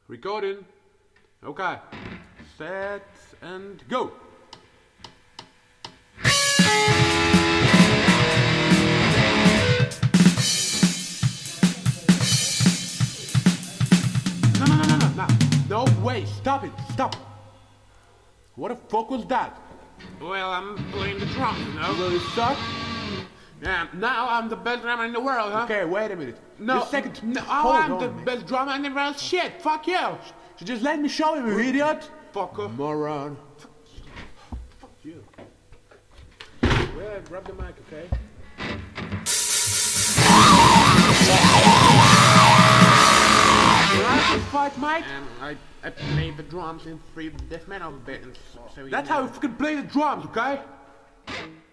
Recording. Okay. Set and go. No, wait, stop it, stop. What the fuck was that? Well, I'm playing the drums, you know? Will you suck? Yeah, now I'm the best drummer in the world, huh? Okay, wait a minute. No, Just a second. No, Hold I'm on, the man. best drummer in the world. Shit, fuck you. So just let me show you, you idiot. Fucker. Moron. Fuck you. Well, grab the mic, okay? You like to fight, Mike? I played the drums in 3 death metal bands, so That's how you fucking play the drums, okay?